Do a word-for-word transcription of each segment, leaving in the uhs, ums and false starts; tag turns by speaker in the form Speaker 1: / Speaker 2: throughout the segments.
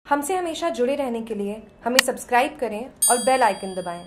Speaker 1: हमसे हमेशा जुड़े रहने के लिए हमें सब्सक्राइब करें और बेल आइकन दबाएं।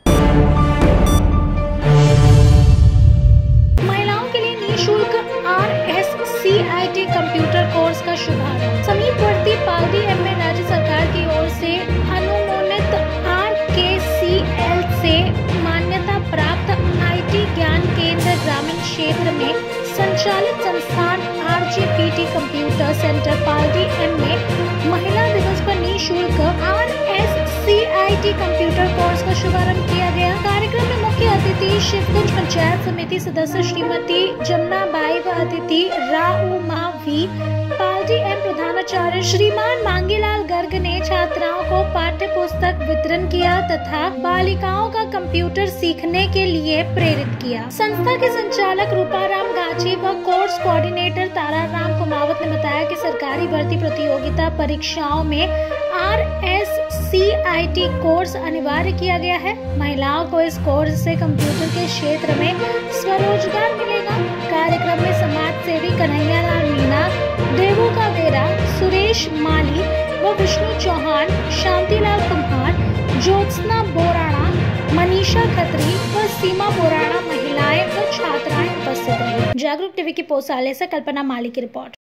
Speaker 2: महिलाओं के लिए निःशुल्क R S C I T computer course का शुभारंभ। समीपवर्ती पालड़ी एम में राज्य सरकार की ओर से अनुमोदित आर के सी एल से मान्यता प्राप्त आई टी ज्ञान केंद्र ग्रामीण क्षेत्र में संचालित संस्थान R J P T computer centre Paldi M में महिला दिवस पर निःशुल्क R S C I T computer course का शुभारंभ किया गया। कार्यक्रम में मुख्य अतिथि शिवगंज पंचायत समिति सदस्य श्रीमती जमुनाबाई व अतिथि राउमा वी, पालड़ी एम प्रधानाचार्य श्रीमान मांगीलाल गर्ग ने छात्राओं को पाठ्य पुस्तक वितरण किया तथा बालिकाओं का कंप्यूटर सीखने के लिए प्रेरित किया। संस्था के संचालक रूपाराम गाची व कोर्स कोऑर्डिनेटर ताराराम कुमावत ने बताया कि सरकारी भर्ती प्रतियोगिता परीक्षाओं में R S C I T course अनिवार्य किया गया है। महिलाओं को इस कोर्स से कंप्यूटर के क्षेत्र में स्वरोजगार मिलेगा। कार्यक्रम में समाज सेवी कन्हैया लाल मीना, देवू का वेरा, सुरेश माली व विष्णु चौहान, शांतिलाल कुम्हार, ज्योत्सना बोराणा, मनीषा खत्री व सीमा बोराणा महिलाएं व छात्राएं उपस्थित रही। जागरूक टीवी की पोसाले से कल्पना माली की रिपोर्ट।